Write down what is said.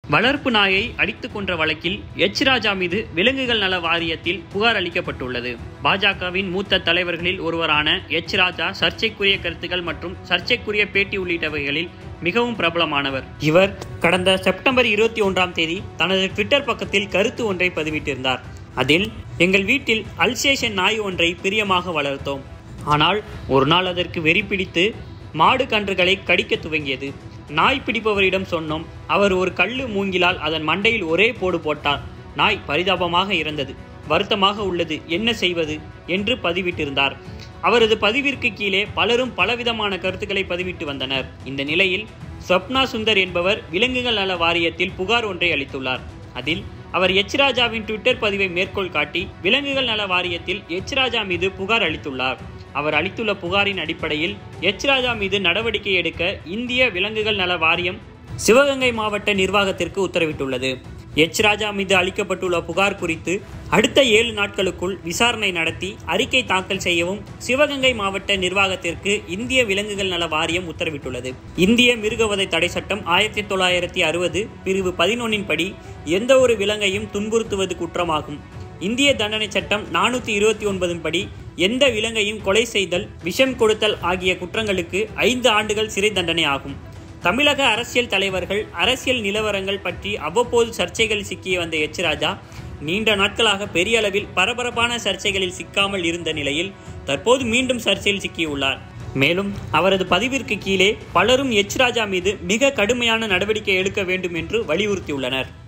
வளர்ப்பு நாயை அடித்துக் கொன்ற வழக்கில் எச் ராஜா மீது விலங்குகள் நல வாரியத்தில் புகார் அளிக்கப்பட்டுள்ளது. பாஜகவின் மூத்த தலைவர்களில் ஒருவரான எச் ராஜா சர்ச்சைக்குரிய கருத்துக்கள் மற்றும் சர்ச்சைக்குரிய பேட்டி உள்ளிட்டவைகளில் மிகவும் பிரபலமானவர். இவர் கடந்த செப்டம்பர் 21ஆம் தேதி தனது ட்விட்டர் பக்கத்தில் கருத்து ஒன்றை பதிவிட்டிருந்தார். அதில், எங்கள் வீட்டில் அல்சேஷன் நாய் ஒன்றை பிரியமாக வளர்த்தோம். ஆனால் ஒரு நாள் அதற்கு வெறி பிடித்து மாடு கன்றுகளை கடிக்க துவங்கியது. நாய் பிடிப்பவரிடம் சொன்னோம். அவர் ஒரு கல்லு மூங்கிலால் அதன் மண்டையில் ஒரே போடு போட்டார். நாய் பரிதாபமாக இறந்தது. வருத்தமாக உள்ளது, என்ன செய்வது என்று பதிவிட்டிருந்தார். அவரது பதிவிற்கு கீழே பலரும் பலவிதமான கருத்துக்களை பதிவிட்டு வந்தனர். இந்த நிலையில் ஸ்வப்னா சுந்தர் என்பவர் விலங்குகள் நல வாரியத்தில் புகார் ஒன்றை அளித்துள்ளார். அதில் அவர் எச் ராஜாவின் ட்விட்டர் பதிவை மேற்கோள் காட்டி விலங்குகள் நல வாரியத்தில் எச் ராஜா மீது புகார் அளித்துள்ளார். அவர் அளித்துள்ள புகாரின் அடிப்படையில் எச் ராஜா மீது நடவடிக்கை எடுக்க இந்திய விலங்குகள் நல வாரியம் சிவகங்கை மாவட்ட நிர்வாகத்திற்கு உத்தரவிட்டுள்ளது. எச் ராஜா மீது அளிக்கப்பட்டுள்ள புகார் குறித்து அடுத்த 7 நாட்களுக்குள் விசாரணை நடத்தி அறிக்கை தாக்கல் செய்யவும் சிவகங்கை மாவட்ட நிர்வாகத்திற்கு இந்திய விலங்குகள் நல வாரியம் உத்தரவிட்டுள்ளது. இந்திய மிருகவதை தடை சட்டம் 1960 பிரிவு 11 படி எந்த ஒரு விலங்கையும் துன்புறுத்துவது குற்றமாகும். இந்திய தண்டனை சட்டம் 429 படி எந்த விலங்கையும் கொலை செய்தல், விஷம் கொடுத்தல் ஆகிய குற்றங்களுக்கு 5 ஆண்டுகள் சிறை தண்டனை ஆகும். தமிழக அரசியல் தலைவர்கள், அரசியல் நிலவரங்கள் பற்றி அவ்வப்போது சர்ச்சைகள் சிக்கிய வந்த எச் ராஜா நீண்ட நாட்களாக பெரிய அளவில் பரபரப்பான சர்ச்சைகளில் சிக்காமல் இருந்த நிலையில் தற்போது மீண்டும் சர்ச்சையில் சிக்கியுள்ளார். மேலும் அவரது பதிவிற்கு கீழே பலரும் எச் ராஜா மீது மிக கடுமையான நடவடிக்கை எடுக்க வேண்டும் என்று வலியுறுத்தியுள்ளனர்.